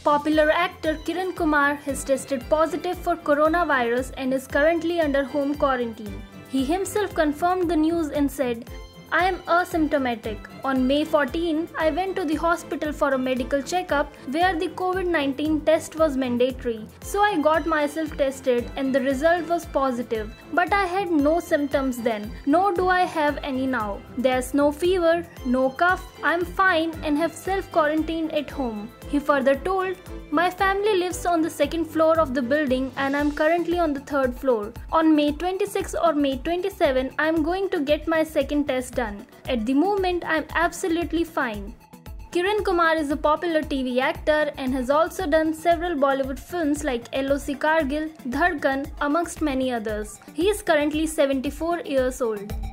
Popular actor Kiran Kumar has tested positive for coronavirus and is currently under home quarantine. He himself confirmed the news and said, "I am asymptomatic. On May 14, I went to the hospital for a medical checkup where the COVID-19 test was mandatory. So I got myself tested and the result was positive. But I had no symptoms then, nor do I have any now. There's no fever, no cough. I'm fine and have self-quarantined at home." He further told, "My family lives on the second floor of the building and I'm currently on the third floor. On May 26 or May 27, I'm going to get my second test done. At the moment, I'm absolutely fine." Kiran Kumar is a popular TV actor and has also done several Bollywood films like LOC Kargil, Dhadkan, amongst many others. He is currently 74 years old.